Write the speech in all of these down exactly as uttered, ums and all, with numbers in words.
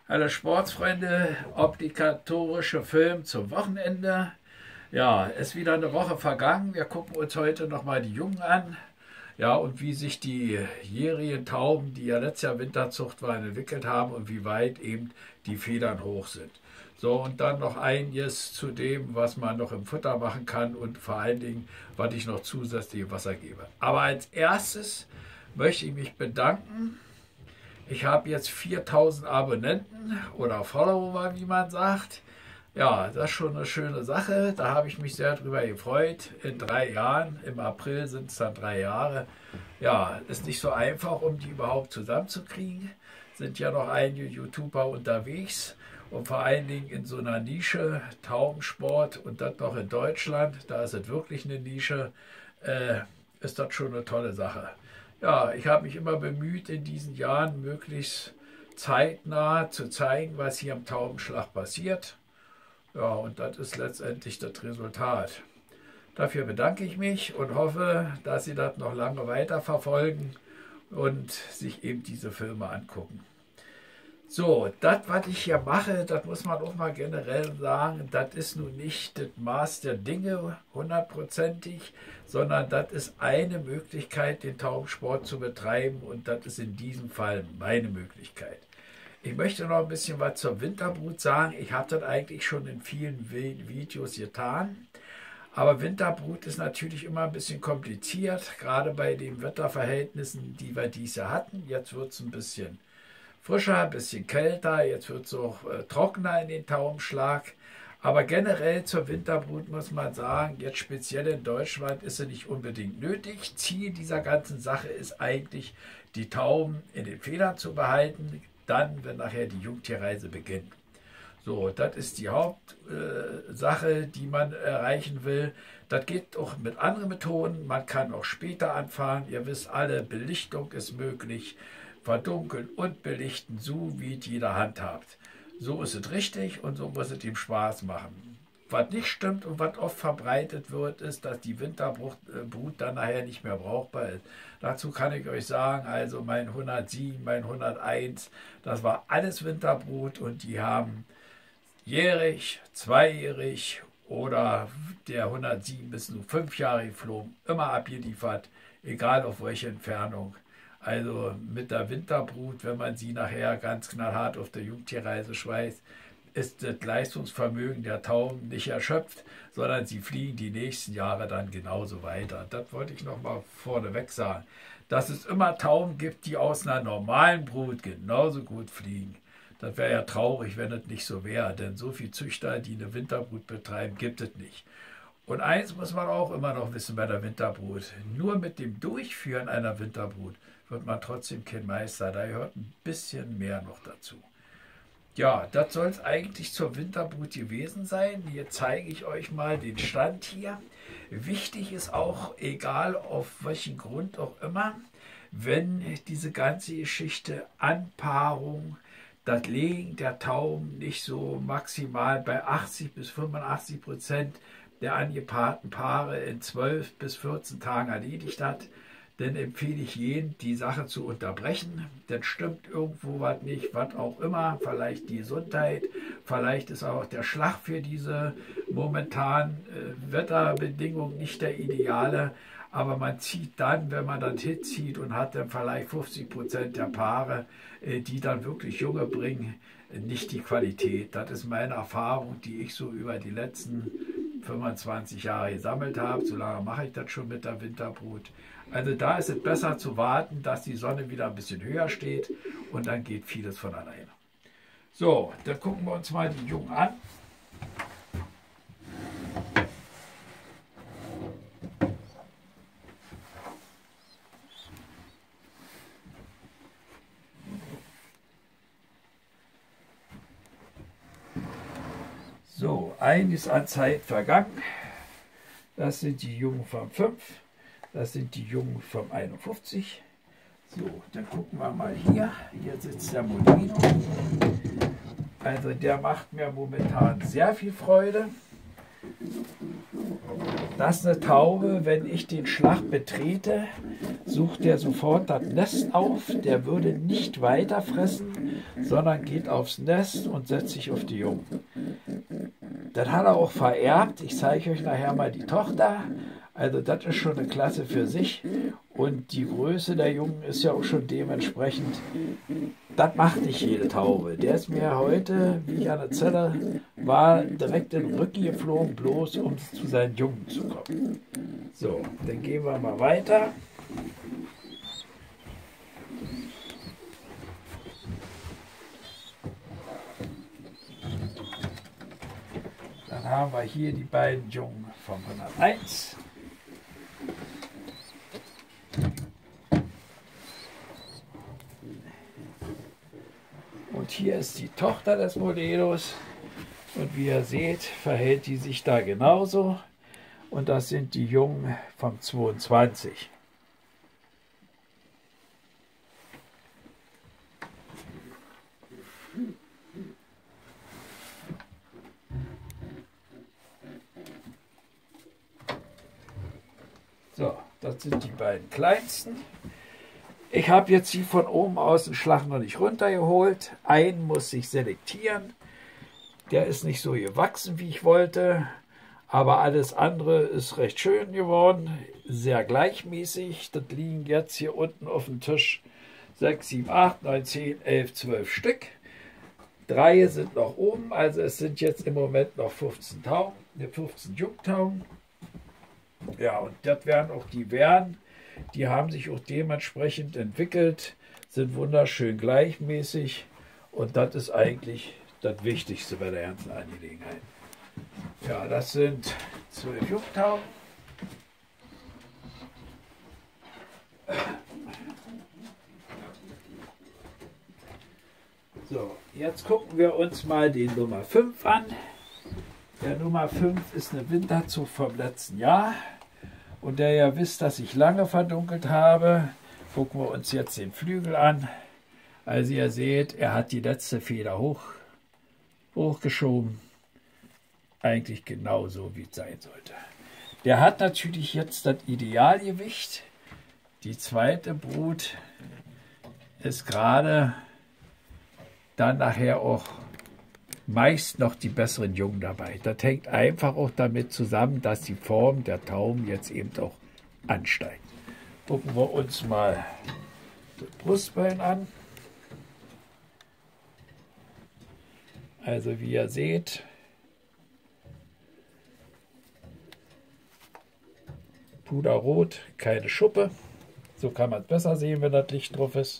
Alle Sportsfreunde, obligatorischer Film zum Wochenende. Ja, ist wieder eine Woche vergangen. Wir gucken uns heute nochmal die Jungen an. Ja, und wie sich die jährigen Tauben, die ja letztes Jahr Winterzucht waren, entwickelt haben und wie weit eben die Federn hoch sind. So, und dann noch einiges zu dem, was man noch im Futter machen kann und vor allen Dingen, was ich noch zusätzlich im Wasser gebe. Aber als erstes möchte ich mich bedanken. Ich habe jetzt viertausend Abonnenten oder Follower, wie man sagt. Ja, das ist schon eine schöne Sache. Da habe ich mich sehr drüber gefreut. In drei Jahren, im April sind es dann drei Jahre. Ja, ist nicht so einfach, um die überhaupt zusammenzukriegen. Sind ja noch einige YouTuber unterwegs. Und vor allen Dingen in so einer Nische, Taubensport und das noch in Deutschland, da ist es wirklich eine Nische, äh, ist das schon eine tolle Sache. Ja, ich habe mich immer bemüht, in diesen Jahren möglichst zeitnah zu zeigen, was hier am Taubenschlag passiert. Ja, und das ist letztendlich das Resultat. Dafür bedanke ich mich und hoffe, dass Sie das noch lange weiterverfolgen und sich eben diese Filme angucken. So, das, was ich hier mache, das muss man auch mal generell sagen, das ist nun nicht das Maß der Dinge hundertprozentig, sondern das ist eine Möglichkeit, den Taubensport zu betreiben und das ist in diesem Fall meine Möglichkeit. Ich möchte noch ein bisschen was zur Winterbrut sagen. Ich habe das eigentlich schon in vielen Videos getan, aber Winterbrut ist natürlich immer ein bisschen kompliziert, gerade bei den Wetterverhältnissen, die wir dieses Jahr hatten. Jetzt wird es ein bisschen frischer, ein bisschen kälter, jetzt wird es auch äh, trockener in den Taubenschlag. Aber generell zur Winterbrut muss man sagen, jetzt speziell in Deutschland ist sie nicht unbedingt nötig. Ziel dieser ganzen Sache ist eigentlich, die Tauben in den Federn zu behalten, dann, wenn nachher die Jungtierreise beginnt. So, das ist die Hauptsache, äh, die man erreichen will. Das geht auch mit anderen Methoden. Man kann auch später anfangen. Ihr wisst alle, Belichtung ist möglich. Verdunkeln und belichten, so wie es jeder handhabt. So ist es richtig und so muss es ihm Spaß machen. Was nicht stimmt und was oft verbreitet wird, ist, dass die Winterbrut dann nachher nicht mehr brauchbar ist. Dazu kann ich euch sagen, also mein hundertsieben, mein hunderteins, das war alles Winterbrut und die haben jährig, zweijährig oder der hundertsieben bis nur fünf Jahre geflogen, immer abgeliefert, egal auf welche Entfernung. Also mit der Winterbrut, wenn man sie nachher ganz knallhart auf der Jungtierreise schweißt, ist das Leistungsvermögen der Tauben nicht erschöpft, sondern sie fliegen die nächsten Jahre dann genauso weiter. Das wollte ich noch mal vorneweg sagen. Dass es immer Tauben gibt, die aus einer normalen Brut genauso gut fliegen. Das wäre ja traurig, wenn es nicht so wäre, denn so viele Züchter, die eine Winterbrut betreiben, gibt es nicht. Und eins muss man auch immer noch wissen bei der Winterbrut. Nur mit dem Durchführen einer Winterbrut wird man trotzdem kein Meister. Da gehört ein bisschen mehr noch dazu. Ja, das soll es eigentlich zur Winterbrut gewesen sein. Hier zeige ich euch mal den Stand hier. Wichtig ist auch, egal auf welchen Grund auch immer, wenn diese ganze Geschichte Anpaarung, das Legen der Tauben nicht so maximal bei achtzig bis fünfundachtzig Prozent der angepaarten Paare in zwölf bis vierzehn Tagen erledigt hat, dann empfehle ich jedem, die Sache zu unterbrechen. Dann stimmt irgendwo was nicht, was auch immer, vielleicht die Gesundheit, vielleicht ist auch der Schlag für diese momentanen äh, Wetterbedingungen nicht der ideale, aber man zieht dann, wenn man dann Hit zieht und hat dann vielleicht fünfzig Prozent der Paare, äh, die dann wirklich Junge bringen, nicht die Qualität. Das ist meine Erfahrung, die ich so über die letzten fünfundzwanzig Jahre gesammelt habe. So lange mache ich das schon mit der Winterbrut. Also da ist es besser zu warten, dass die Sonne wieder ein bisschen höher steht und dann geht vieles von alleine. So, dann gucken wir uns mal die Jungen an. So, einiges an Zeit vergangen. Das sind die Jungen vom fünf. Das sind die Jungen vom einundfünfzig. So, dann gucken wir mal hier. Hier sitzt der Molino. Also der macht mir momentan sehr viel Freude. Das ist eine Taube, wenn ich den Schlag betrete, sucht er sofort das Nest auf. Der würde nicht weiter fressen, sondern geht aufs Nest und setzt sich auf die Jungen. Das hat er auch vererbt. Ich zeige euch nachher mal die Tochter. Also das ist schon eine Klasse für sich. Und die Größe der Jungen ist ja auch schon dementsprechend. Das macht nicht jede Taube. Der ist mir heute, wie ich an der Zelle war, direkt in den Rücken geflogen, bloß um zu seinen Jungen zu kommen. So, dann gehen wir mal weiter. Dann haben wir hier die beiden Jungen vom hunderteins. Und hier ist die Tochter des Modelos. Und wie ihr seht, verhält die sich da genauso. Und das sind die Jungen vom zweiundzwanzig. So, das sind die beiden kleinsten. Ich habe jetzt die von oben aus den Schlag noch nicht runtergeholt. Einen muss ich selektieren. Der ist nicht so gewachsen, wie ich wollte. Aber alles andere ist recht schön geworden. Sehr gleichmäßig. Das liegen jetzt hier unten auf dem Tisch sechs, sieben, acht, neun, zehn, elf, zwölf Stück. Drei sind noch oben. Also es sind jetzt im Moment noch fünfzehn Tauben, fünfzehn Jungtauben. Ja, und das werden auch die werden. Die haben sich auch dementsprechend entwickelt, sind wunderschön gleichmäßig. Und das ist eigentlich das Wichtigste bei der ganzen Angelegenheit. Ja, das sind zwölf Jungtauben. So, jetzt gucken wir uns mal den Nummer fünf an. Der Nummer fünf ist eine Winterzucht vom letzten Jahr. Und der ja wisst, dass ich lange verdunkelt habe, gucken wir uns jetzt den Flügel an. Also ihr seht, er hat die letzte Feder hoch, hochgeschoben. Eigentlich genauso, wie es sein sollte. Der hat natürlich jetzt das Idealgewicht. Die zweite Brut ist gerade dann nachher auch meist noch die besseren Jungen dabei. Das hängt einfach auch damit zusammen, dass die Form der Tauben jetzt eben auch ansteigt. Gucken wir uns mal das Brustbein an. Also wie ihr seht, puderrot, keine Schuppe. So kann man es besser sehen, wenn das Licht drauf ist.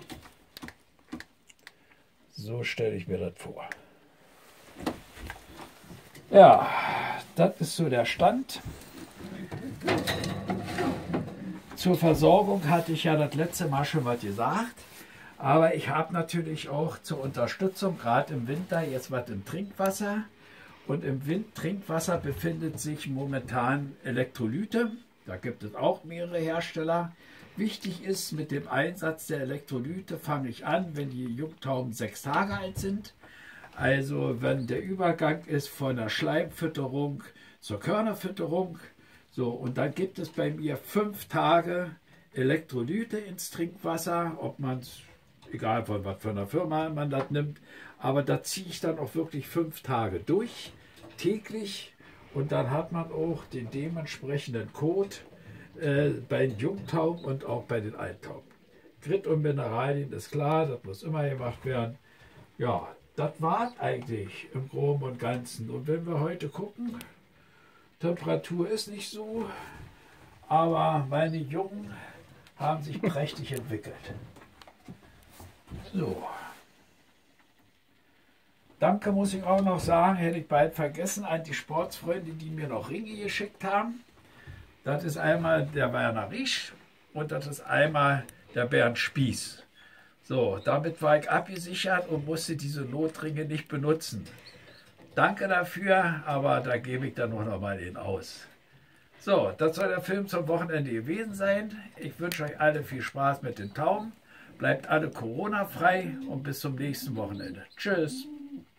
So stelle ich mir das vor. Ja, das ist so der Stand. Zur Versorgung hatte ich ja das letzte Mal schon was gesagt. Aber ich habe natürlich auch zur Unterstützung, gerade im Winter, jetzt was im Trinkwasser. Und im Wind Trinkwasser befindet sich momentan Elektrolyte. Da gibt es auch mehrere Hersteller. Wichtig ist, mit dem Einsatz der Elektrolyte fange ich an, wenn die Jungtauben sechs Tage alt sind. Also wenn der Übergang ist von der Schleimfütterung zur Körnerfütterung. So, und dann gibt es bei mir fünf Tage Elektrolyte ins Trinkwasser, ob man es, egal von was für einer Firma man das nimmt, aber da ziehe ich dann auch wirklich fünf Tage durch, täglich. Und dann hat man auch den dementsprechenden Code äh, bei den Jungtauben und auch bei den Alttauben. Grit und Mineralien ist klar, das muss immer gemacht werden. Ja, das war es eigentlich im Groben und Ganzen. Und wenn wir heute gucken, Temperatur ist nicht so, aber meine Jungen haben sich prächtig entwickelt. So. Danke muss ich auch noch sagen, hätte ich bald vergessen, an die Sportsfreunde, die mir noch Ringe geschickt haben. Das ist einmal der Werner Riesch und das ist einmal der Bernd Spieß. So, damit war ich abgesichert und musste diese Notringe nicht benutzen. Danke dafür, aber da gebe ich dann noch mal den aus. So, das soll der Film zum Wochenende gewesen sein. Ich wünsche euch alle viel Spaß mit den Tauben. Bleibt alle Corona-frei und bis zum nächsten Wochenende. Tschüss.